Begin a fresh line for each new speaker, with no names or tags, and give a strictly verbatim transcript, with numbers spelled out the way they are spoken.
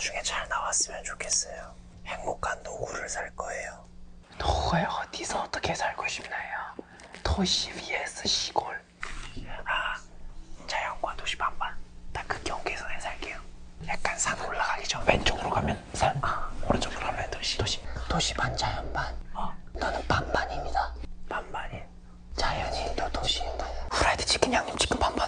나중에 잘 나왔으면 좋겠어요. 행복한 노후를 살 거예요.
노후에 어디서 어떻게 살고 싶나요? 도시 vs 시골.
아, 자연과 도시 반반. 딱 그 경계선에 살게요. 약간 산 올라가기 전
왼쪽으로 가면 산,
아,
오른쪽으로 가면 도시.
도시. 도시 반 자연 반. 어. 너는 반반입니다. 반반이. 자연인도 도시인도.
후라이드 치킨 양념 치킨 반반.